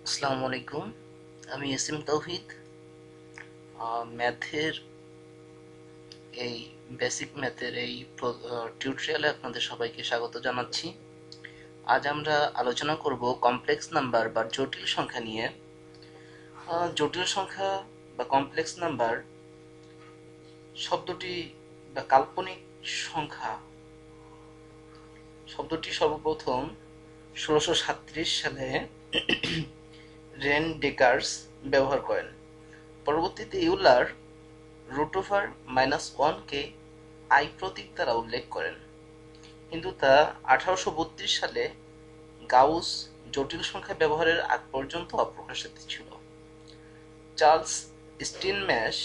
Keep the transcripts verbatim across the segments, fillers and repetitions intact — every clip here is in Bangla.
আসসালামু আলাইকুম। আমি এস এম তৌহিদ। ম্যাথের এই বেসিক ম্যাথের এই টিউটোরিয়ালে আপনাদের সবাইকে স্বাগত জানাচ্ছি। আজ আমরা আলোচনা করব কমপ্লেক্স নাম্বার বা জটিল সংখ্যা নিয়ে। আহ, জটিল সংখ্যা বা কমপ্লেক্স নাম্বার শব্দটি বা কাল্পনিক সংখ্যা শব্দটি সর্বপ্রথম ষোলোশো সাতত্রিশ সালে রেন ডেকার্স ব্যবহার করেন। পরবর্তীতে ইউলার রুট ওভার মাইনাস ওয়ানকে আই প্রতীক দ্বারা উল্লেখ করেন, কিন্তু তা আঠারোশো বত্রিশ সালে গাউস জটিল সংখ্যা ব্যবহারের আগ পর্যন্ত অপ্রকাশিত ছিল। চার্লস স্টিনম্যাশ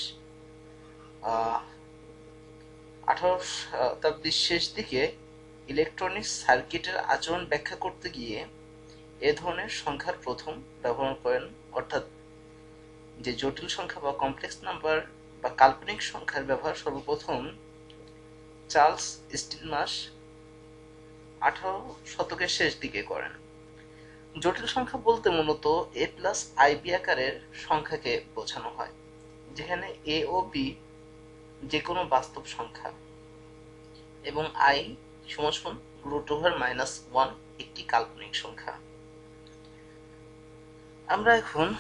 আঠারো শতাব্দীর শেষ দিকে ইলেকট্রনিক্স সার্কিটের আচরণ ব্যাখ্যা করতে গিয়ে এ ধরনের সংখ্যার প্রথম ব্যবহার করেন, অর্থাৎ যে জটিল সংখ্যা বা কমপ্লেক্স নাম্বার বা কাল্পনিক সংখ্যার ব্যবহার সর্বপ্রথম চার্লস স্টিনম্যাশ আঠারো শতকের শেষ দিকে করেন। জটিল সংখ্যা বলতে মূলত এ প্লাস আই বি আকারের সংখ্যাকে বোঝানো হয়, যেখানে এ ও বি যে কোনো বাস্তব সংখ্যা এবং আই সমান সমান রুট ওভার মাইনাস ওয়ান একটি কাল্পনিক সংখ্যা। আমরা এখন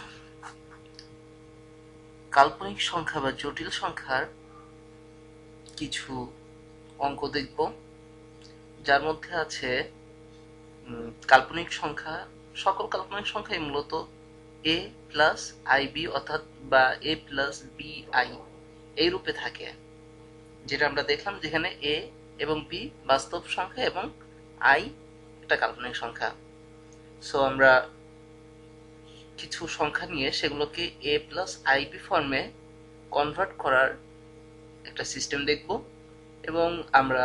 কাল্পনিক সংখ্যা বা জটিল সংখ্যার কিছু অঙ্ক দেখব, যার মধ্যে আছে কাল্পনিক সংখ্যা। সকল কাল্পনিক সংখ্যাই মূলত এ প্লাস আই বি অর্থাৎ বা এ প্লাস বি আই এই রূপে থাকে, যেটা আমরা দেখলাম, যেখানে এ এবং বি বাস্তব সংখ্যা এবং আই একটা কাল্পনিক সংখ্যা। সো আমরা কিছু সংখ্যা নিয়ে সেগুলোকে এ প্লাস আই বি ফর্মে কনভার্ট করার একটা সিস্টেম দেখব, এবং আমরা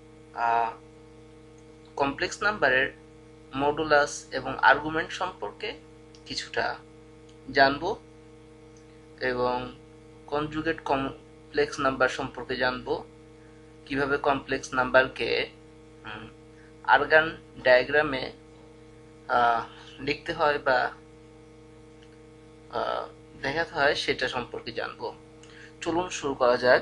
কমপ্লেক্স নাম্বারের মডুলাস এবং আর্গুমেন্ট সম্পর্কে কিছুটা জানব, এবং কনজুগেট কমপ্লেক্স নাম্বার সম্পর্কে জানব, কিভাবে কমপ্লেক্স নাম্বারকে আরগান ডায়াগ্রামে লিখতে হয় বা দেখাতে হয় সেটা সম্পর্কে জানব। চলুন শুরু করা যাক।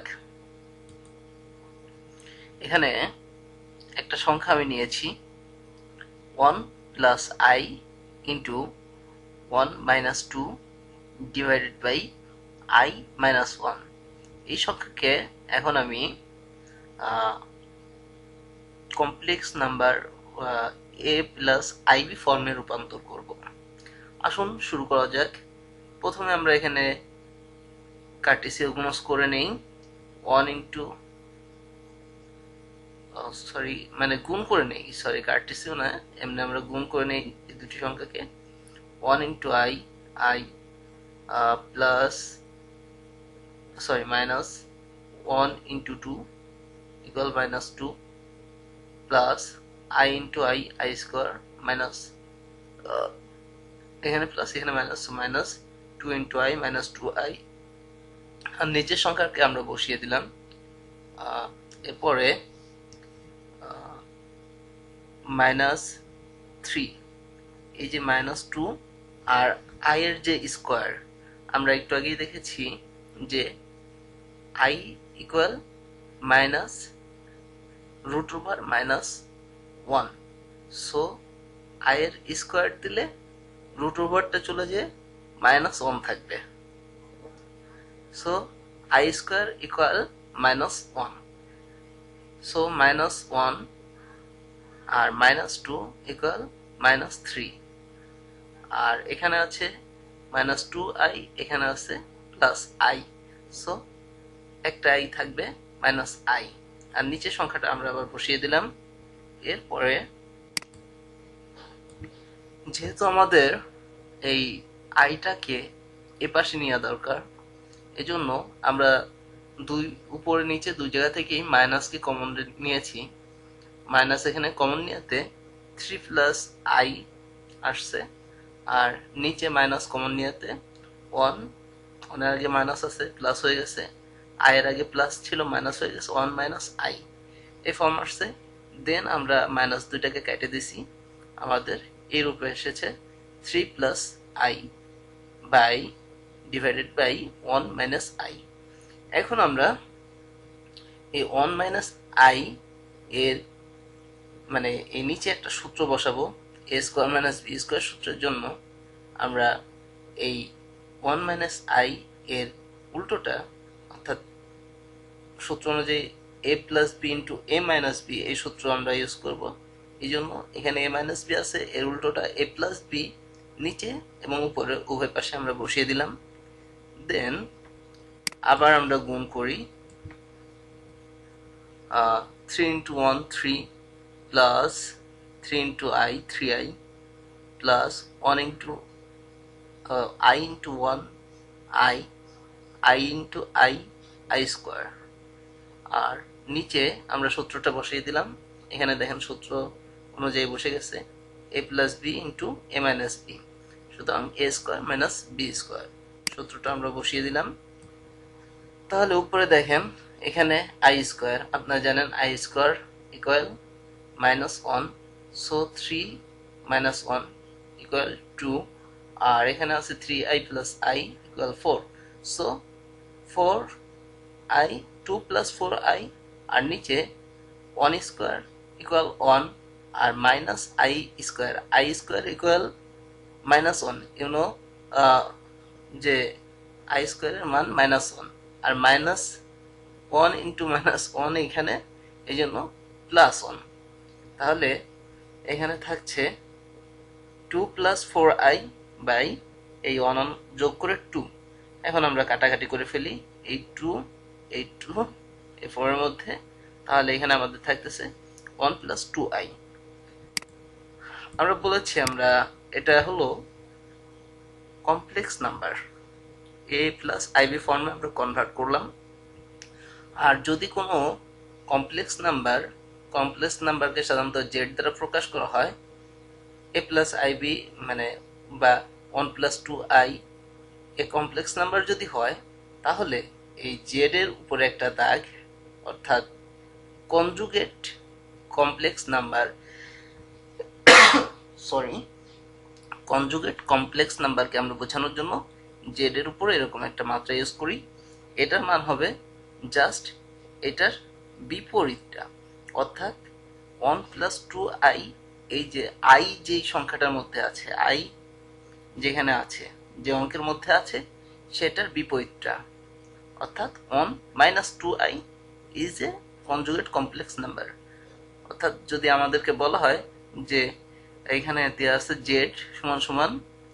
এখানে একটা সংখ্যা আমি নিয়েছি one plus i into one minus two divided by i minus one. এই সংখ্যাকে এখন আমি complex number a plus i b ফর্মে রূপান্তর করব। আসুন শুরু করা যাক। প্রথমে আমরা এখানে কার্টেসিয়ান গুণজ করে নেই। ওয়ান ইন্টু সরি মানে গুণ করে নেই, সরি কার্টেসিয়ান না, এমনি আমরা গুণ করে নেই এই দুটি সংখ্যাকে। One into i i plus sorry minus one into two equal minus two plus i into i i square minus এখানে প্লাস এখানে minus minus two into i minus two i, আর নিচের সংখ্যাকে আমরা বসিয়ে দিলাম। এরপরে মাইনাস থ্রি, এই যে মাইনাস টু আর আই এর যে স্কোয়ার, আমরা একটু আগেই দেখেছি যে i equal minus root over minus one. So i এর স্কোয়ার দিলে রুট ওভারটা চলে যেয়ে মাইনাস ওয়ান থাকবে। So i square equal minus one. So minus one আর minus two equal minus three, আর এখানে আছে মাইনাস টু আই, এখানে আছে প্লাস আই। সো একটা আই থাকবে মাইনাস আই, আর নিচের সংখ্যাটা আমরা আবার বসিয়ে দিলাম। এরপরে যেহেতু আমাদের এই আইটাকে এ পাশে নেওয়া দরকার, এজন্য আমরা দুই উপরে নিচে দুই জায়গা থেকেই মাইনাসকে কমন নিয়েছি। মাইনাস এখানে কমন নিয়েতে থ্রি প্লাস আই আসছে, আর নিচে মাইনাস কমন নিয়েতে ওয়ান, ওনার আগে মাইনাস আছে প্লাস হয়ে গেছে, আই এর আগে প্লাস ছিল মাইনাস হয়ে গেছে, ওয়ান মাইনাস আই এই ফর্ম আসছে। দেন আমরা মাইনাস দুইটাকে কেটে দিছি, আমাদের এই রূপে এসেছে three plus i by divided by one minus i. এখন আমরা এই ওয়ান মাইনাস আই এর মানে এই নিচে একটা সূত্র বসাবো, a square minus b square সূত্রের জন্য। আমরা এই ওয়ান মাইনাস আই এর উল্টোটা অর্থাৎ সূত্র অনুযায়ী a plus b into a minus b এই সূত্র আমরা ইউজ করব। এই জন্য এখানে এ মাইনাস বি আছে, এর উল্টোটা এ প্লাস বি নিচে এবং উপরে উভয় পাশে আমরা বসিয়ে দিলাম। দেন আবার আমরা গুণ করি, three into one three plus three into i three i plus one into i into one i i into i i square. আর নিচে আমরা সূত্রটা বসিয়ে দিলাম, এখানে দেখেন সূত্র অনুযায়ী বসে গেছে a plus b into a minus b, সুতরাং a square minus b square সূত্রটা আমরা বসিয়ে দিলাম। তাহলে উপরে দেখেন এখানে আই স্কোয়ার, আপনারা জানেন i square equal minus one, so three minus one equal two, আর এখানে আছে three i plus i equal four, so four i two plus four i, আর নিচে ওয়ান স্কোয়ার ইকুয়াল ওয়ান আর minus i square, i square equal minus one, you know যে আই স্কোয়ারের মান মাইনাস ওয়ান, আর minus one into minus one এখানে, এই জন্য প্লাস ওয়ান। তাহলে এখানে থাকছে two plus four I by এই ওয়ান ওয়ান যোগ করে টু। এখন আমরা কাটাকাটি করে ফেলি, এই টু এই টু এই ফোরের মধ্যে, তাহলে এখানে আমাদের থাকতেছে ওয়ান প্লাস টু আই। আমরা বলেছি আমরা এটা হলো complex number, a plus i b ফর্মে আমরা কনভার্ট করলাম। আর যদি কোনো কমপ্লেক্স নাম্বার কমপ্লেক্স নাম্বারকে সাধারণত জেড দ্বারা প্রকাশ করা হয়, এ প্লাস আইবি মানে বা one plus two i a complex number যদি হয়, তাহলে এই জেড এর উপরে একটা দাগ অর্থাৎ conjugate complex number sorry conjugate complex নাম্বারকে আমরা বোঝানোর জন্য জেড এর উপরে এরকম একটা মাত্রা ইউজ করি। এটার মান হবে জাস্ট এটার বিপরীতটা, অর্থাৎ ওয়ান প্লাস টু আই, এই যে আই যেই সংখ্যাটার মধ্যে আছে, আই যেখানে আছে যে অঙ্কের মধ্যে আছে সেটার বিপরীতটা, অর্থাৎ one minus two i is a conjugate complex number. অর্থাৎ যদি আমাদেরকে বলা হয় যে এইখানে দেওয়া আছে জেড সমান সমান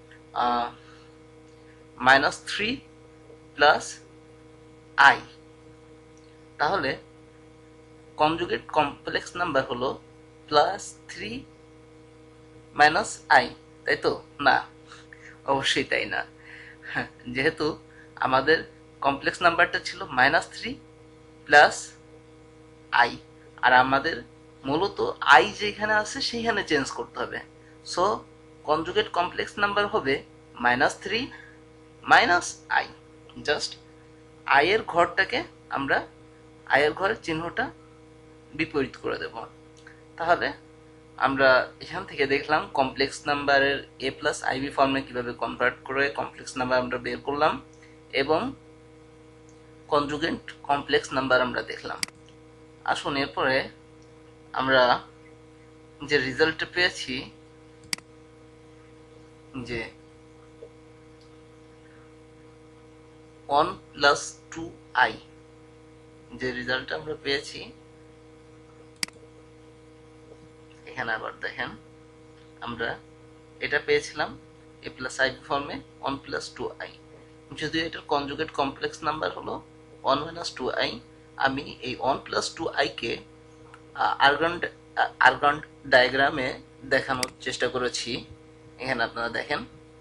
মাইনাস থ্রি প্লাস আই, তাহলে কনজুগেট কমপ্লেক্স নাম্বার হলো প্লাস থ্রি মাইনাস আই, তাই তো? না, অবশ্যই তাই না। যেহেতু আমাদের কমপ্লেক্স নাম্বারটা ছিল মাইনাস থ্রি প্লাস আই, আর আমাদের মূলত আই যেখানে আছে সেইখানে চেঞ্জ করতে হবে, সো কনজুগেট কমপ্লেক্স নাম্বার হবে minus three minus i. Just i এর ঘরটাকে আমরা আই এর ঘরের চিহ্নটা বিপরীত করে দেব। তাহলে আমরা এখান থেকে দেখলাম কমপ্লেক্স নাম্বারের এ প্লাস আইবি ফর্মে কিভাবে কনভার্ট করে কমপ্লেক্স নাম্বার আমরা বের করলাম, এবং কনজুগেট কমপ্লেক্স নাম্বার আমরা দেখলাম। আসুন এরপরে আমরা যে রেজাল্টটা পেয়েছি, যে ওয়ান প্লাস টু আই, যে রেজাল্টটা আমরা পেয়েছি এখানে আবার দেখেন আমরা এটা পেয়েছিলাম এ প্লাস আই ফর্মে ওয়ান প্লাস টু আই, যদিও এটার কনজুগেট কমপ্লেক্স নাম্বার হলো ওয়ান মাইনাস টু আই। আমি এই ওয়ান প্লাস টু আইকে আর্গন আর্গন ডায়াগ্রামে দেখানোর চেষ্টা করেছি। এখানে আপনারা দেখেন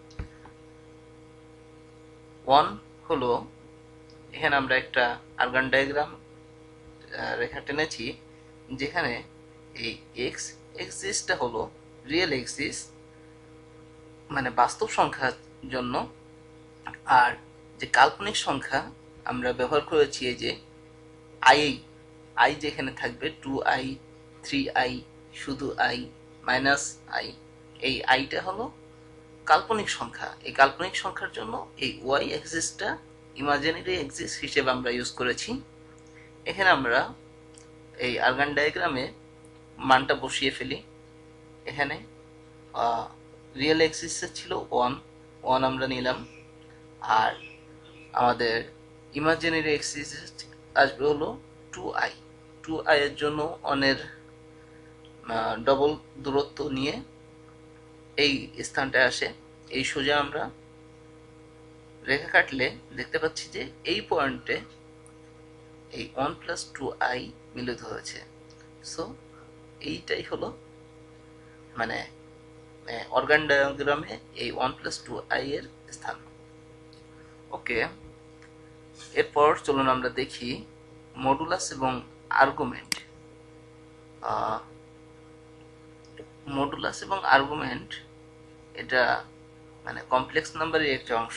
ওয়ান হলো, এখানে আমরা একটা আর্গন ডায়াগ্রাম রেখা টেনেছি, যেখানে এই এক্স এক্সিসটা হলো রিয়েল এক্সিস মানে বাস্তব সংখ্যার জন্য, আর যে কাল্পনিক সংখ্যা আমরা ব্যবহার করেছি এই যে আই, আই যেখানে থাকবে টু আই থ্রি আই শুধু আই মাইনাস আই, এই আইটা হলো কাল্পনিক সংখ্যা, এই কাল্পনিক সংখ্যার জন্য এই ওয়াই অ্যাক্সিসটা ইমাজিনারি অ্যাক্সিস হিসেবে আমরা ইউজ করেছি। এখানে আমরা এই আরগান ডায়াগ্রামে মানটা বসিয়ে ফেলি। এখানে রিয়েল অ্যাক্সিসে ছিল ওয়ান, ওয়ান আমরা নিলাম, আর আমাদের ইমাজিনারি অ্যাক্সিস আসবে হলো টু আই। টু আই এর জন্য অনের ডবল দূরত্ব নিয়ে এই স্থানটায় আসে। এই সোজা আমরা রেখা কাটলে দেখতে পাচ্ছি যে এই পয়েন্টে এই ওয়ান প্লাস টু আই মিলিত হয়েছে। সো এইটাই হলো মানে অর্গান ডায়াগ্রামে এই ওয়ান প্লাস টু আই এর স্থান। ওকে, এরপর চলুন আমরা দেখি মডুলাস এবং আর্গুমেন্ট। মডুলাস এবং আর্গুমেন্ট এটা মানে কমপ্লেক্স নাম্বারের একটা অংশ।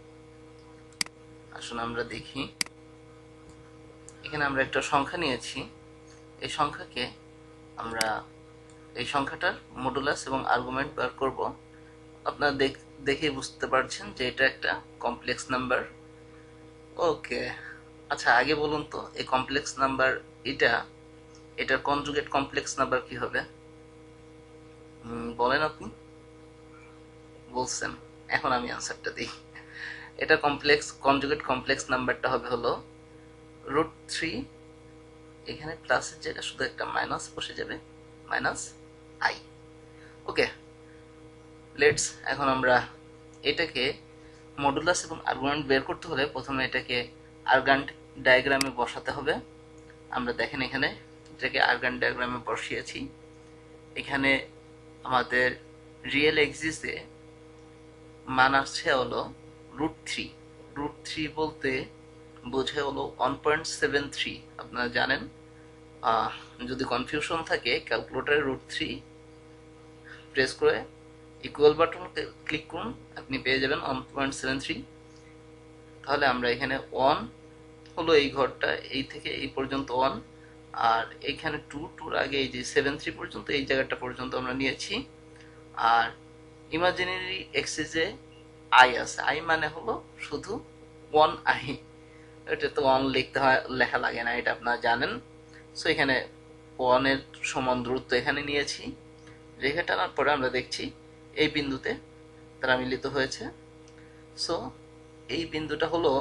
আসুন আমরা দেখি, এখানে আমরা একটা সংখ্যা নিয়েছি, এই সংখ্যাকে আমরা এই সংখ্যাটার মডুলাস এবং আর্গুমেন্ট বার করব। আপনারা দেখে বুঝতে পারছেন যে এটা একটা কমপ্লেক্স নাম্বার। ওকে, আচ্ছা আগে বলুন তো এই কমপ্লেক্স নাম্বার এটা এটার কনজুগেট কমপ্লেক্স নাম্বার কি হবে বলেন? আপনি বলছেন, এখন আমি আনসারটা দিই। এটা কমপ্লেক্স কনজুগেট কমপ্লেক্স নাম্বারটা হবে হলো রুট থ্রি, এখানে প্লাসের জায়গায় শুধু একটা মাইনাস বসে যাবে, মাইনাস আই। ওকে, লেটস এখন আমরা এটাকে মডুলাস এবং আর্গুমেন্ট বের করতে হলে প্রথমে এটাকে আরগান ডায়াগ্রামে বসাতে হবে। আমরা দেখেন এখানে এটাকে আরগান ডায়াগ্রামে বসিয়েছি। এখানে আমাদের রিয়েল এক্সিসে মান আসছে হলো রুট থ্রি। রুট থ্রি বলতে বোঝে হলো ওয়ান পয়েন্ট সেভেন থ্রি। আপনারা জানেন, যদি কনফিউশন থাকে ক্যালকুলেটরে রুট থ্রি প্রেস করে ইকুয়াল বাটন ক্লিক করুন, আপনি পেয়ে যাবেন ওয়ান পয়েন্ট সেভেন থ্রি। তাহলে আমরা এখানে ওয়ান হলো এই ঘরটা, এই থেকে এই পর্যন্ত ওয়ান, আর এইখানে টু, টুর আগে এই যে সেভেন থ্রি পর্যন্ত এই জায়গাটা পর্যন্ত আমরা নিয়েছি। আর ইমাজিনারি এক্সিসে আই আছে, আই মানে হলো শুধু ওয়ান আই, এটা তো ওয়ান লিখতে হয়, লেখা লাগে না, এটা আপনারা জানেন। সো এখানে ওয়ানের সমান দূরত্ব এখানে নিয়েছি। রেখা টানার পরে আমরা দেখছি এই বিন্দুতে তারা মিলিত হয়েছে। সো এই বিন্দুটা হলো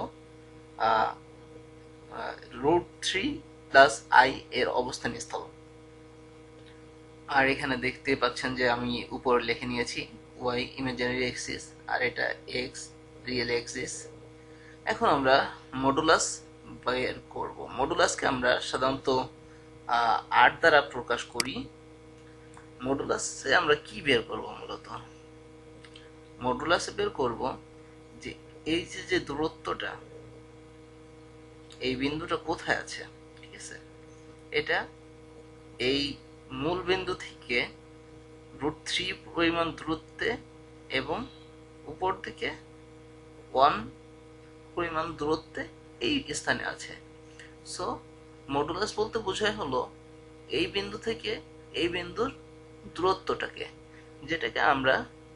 রুট থ্রি প্লাস আই এর অবস্থান স্থল। আর এখানে দেখতে পাচ্ছেন যে আমি উপরে লিখে নিয়েছি ওয়াই ইমাজিনারি এক্সিস, আর এটা এক্স রিয়েল এক্সিস। এখন আমরা মডুলাস বের করব। মডুলাসকে আমরা সাধারণত আট দ্বারা প্রকাশ করি। মডুলাসে আমরা কি বের করব? মূলত মডুলাসে বের করব যে এই যে যে দূরত্বটা, এই বিন্দুটা কোথায় আছে, ঠিক আছে? এটা এই মূল বিন্দু থেকে রুট থ্রি পরিমাণ দূরত্বে এবং উপর থেকে ওয়ান পরিমাণ দূরত্বে এই স্থানে আছে। সো মডুলাস বলতে বোঝায় হলো এই বিন্দু থেকে এই বিন্দুর দূরত্বটাকে, যেটাকে আমরা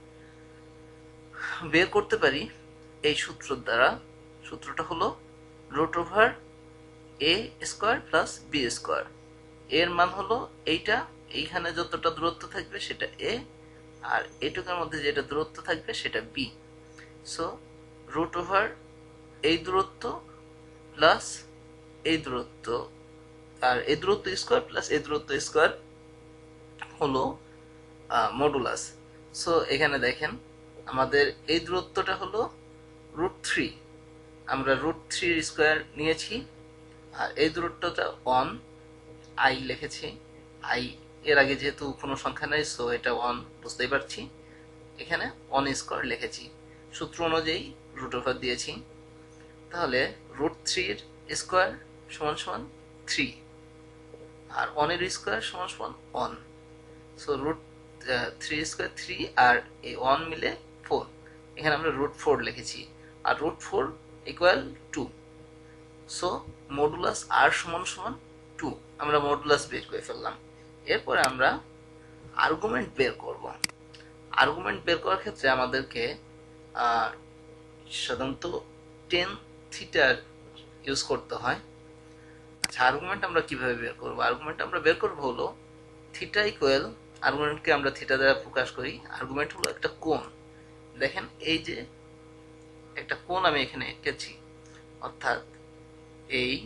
বের করতে পারি এই সূত্র দ্বারা। সূত্রটা হলো root over a square plus b square. এর মান হলো এইটা, এইখানে যতটা দূরত্ব থাকবে সেটা এ, আর এইটুকুর মধ্যে যেটা দূরত্ব থাকবে সেটা বি। সো রুট ওভার এই দূরত্ব প্লাস এই দূরত্ব, আর এই দূরত্ব স্কোয়ার প্লাস এই দূরত্ব স্কোয়ার হলো মডুলাস। সো এখানে দেখেন আমাদের এই দূরত্বটা হলো রুট থ্রি, আমরা রুট থ্রির স্কোয়ার নিয়েছি, আর এই দূরত্বটা ওয়ান আই লিখেছি। আই এর আগে যেহেতু কোনো সংখ্যা নেই, সো এটা ওয়ান বুঝতেই পারছি। এখানে ওয়ান স্কোয়ার লিখেছি, সূত্র অনুযায়ী রুট ওভার দিয়েছি। তাহলে রুট থ্রির স্কোয়ার সমান সমান থ্রি, আর ওয়ানের স্কোয়ার সমান সমান one. So root three square three, আর এই ওয়ান মিলে ফোর। এখানে আমরা রুট ফোর লিখেছি, আর root four equal two. So modulus r সমান সমান টু, আমরা মডুলাস বের করে ফেললাম। এরপরে আমরা আর্গুমেন্ট বের করব। আর্গুমেন্ট বের করার ক্ষেত্রে আমাদেরকে সাধারণত টেন থিটার ইউজ করতে হয়। আচ্ছা, আর্গুমেন্ট আমরা কিভাবে বের করবো? আর্গুমেন্ট আমরা বের করবো হলো থিটা ইকুয়াল, আর্গুমেন্টকে আমরা থিটা দ্বারা প্রকাশ করি। আর্গুমেন্ট হলো একটা কোণ। দেখেন এই যে একটা কোণ আমি এখানে এঁকেছি, অর্থাৎ এই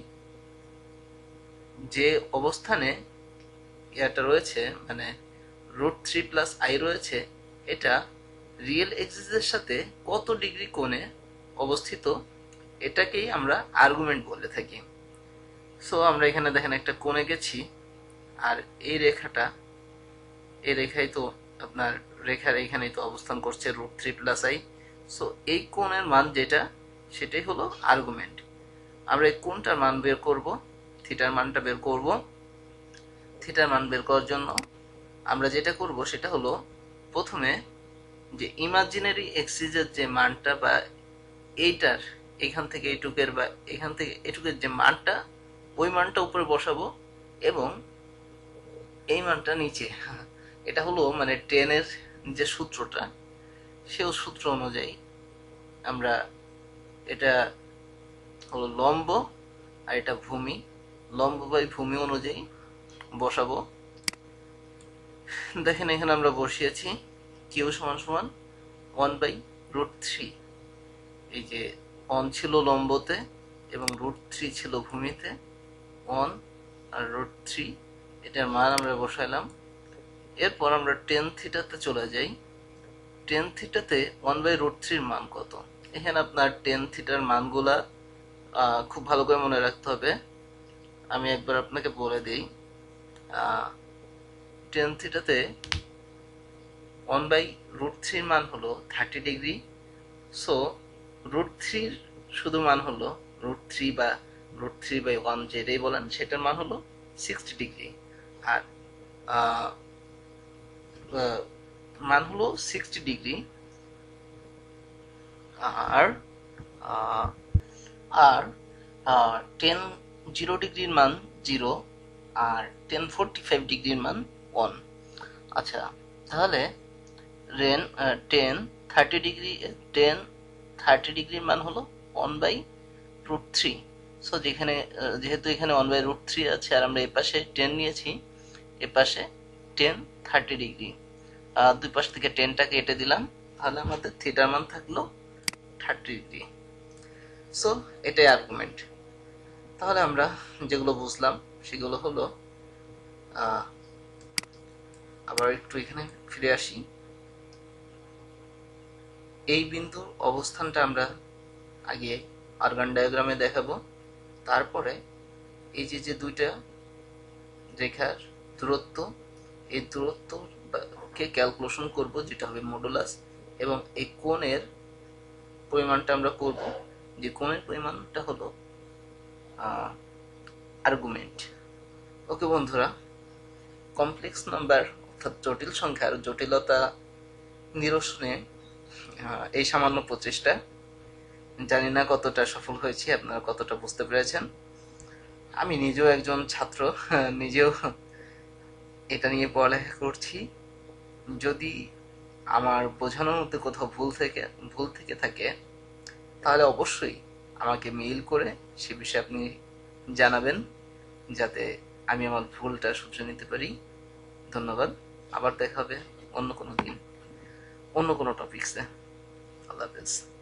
যে অবস্থানে এটা রয়েছে মানে রুট থ্রি প্লাস আই রয়েছে, এটা রিয়েল এক্সিসের সাথে কত ডিগ্রি কোণে অবস্থিত, এটাকেই আমরা আর্গুমেন্ট বলে থাকি। সো আমরা এখানে দেখেন একটা কোণ এঁকেছি, আর এই রেখাটা, এই রেখায় তো আপনার রেখার এখানেই তো অবস্থান করছে root three plus i. So এই কোণের মান যেটা, সেটাই হলো আর্গুমেন্ট। আমরা এই কোণটার মান বের করব, থিটার মানটা বের করব। থিটার মান বের করার জন্য আমরা যেটা করব সেটা হলো প্রথমে যে ইমাজিনারি এক্সিসের যে মানটা বা এইটার এখান থেকে এইটুকের বা এখান থেকে এটুকের যে মানটা, ওই মানটা উপরে বসাবো এবং এই মানটা নিচে। এটা হলো মানে টেনের যে সূত্রটা, সেই সূত্র অনুযায়ী আমরা, এটা হলো লম্ব আর এটা ভূমি, লম্ব বাই ভূমি অনুযায়ী বসাবো। দেখেন এখানে আমরা বসিয়েছি কিউ সমান সমান ওয়ান বাই রুট থ্রি। এই যে ওয়ান ছিল লম্বতে এবং রুট থ্রি ছিল ভূমিতে, ওয়ান আর রুট থ্রি, এটার মান আমরা বসাইলাম। এরপর আমরা টেন থিটাতে চলে যাই। টেন থিটাতে ওয়ান বাই রুট থ্রির মান কত? এখানে আপনার টেন থিটার মানগুলা খুব ভালো করে মনে রাখতে হবে। আমি একবার আপনাকে বলে দিই। টেন থিটাতে ওয়ান বাই রুট থ্রির মান হলো থার্টি ডিগ্রি। সো রুট থ্রির শুধু মান হলো রুট থ্রি বা রুট থ্রি বাই ওয়ান যেটাই বলেন, সেটার মান হলো সিক্সটি ডিগ্রি। আর মান হলো সিক্সটি ডিগ্রি। আর আর টেন জিরো ডিগ্রির মান জিরো, আর টেন ফোরটি ফাইভ ডিগ্রির মান ওয়ান। আচ্ছা, তাহলে রেন tan thirty degree tan thirty ডিগ্রির মান হলো one by root three. So যেখানে যেহেতু এখানে ওয়ান বাই রুট থ্রি আছে আর আমরা এ পাশে টেন নিয়েছি, এ পাশে টেন থার্টি ডিগ্রি, দুই পাশ থেকে টেনটা কেটে দিলাম, তাহলে আমাদের থিটার মান থাকলো থার্টি ডিগ্রি। সো এটাই আর্গুমেন্ট। তাহলে আমরা যেগুলো বুঝলাম সেগুলো হলো, আবার একটু এখানে ফিরে আসি। এই বিন্দুর অবস্থানটা আমরা আগে আর্গান ডায়াগ্রামে দেখাবো, তারপরে এই যে যে দুইটা রেখার দূরত্ব, এই দূরত্বকে ক্যালকুলেশন করব, যেটা হবে মডুলাস, এবং এই কোণের পরিমাণটা আমরা করব, যে কোণের পরিমাণটা হলো আর্গুমেন্ট। ওকে বন্ধুরা, কমপ্লেক্স নাম্বার অর্থাৎ জটিল সংখ্যার জটিলতা নিরসনে এই সামান্য প্রচেষ্টা, জানি না কতটা সফল হয়েছি, আপনারা কতটা বুঝতে পেরেছেন। আমি নিজেও একজন ছাত্র, নিজেও এটা নিয়ে পড়ালেখা করছি। যদি আমার বোঝানোর মধ্যে কোথাও ভুল থেকে ভুল থেকে থাকে, তাহলে অবশ্যই আমাকে মেইল করে সে বিষয়ে আপনি জানাবেন, যাতে আমি আমার ভুলটা শুধরে নিতে পারি। ধন্যবাদ। আবার দেখা হবে অন্য কোনো দিন, অন্য কোনো টপিকসে। আল্লাহ হাফেজ।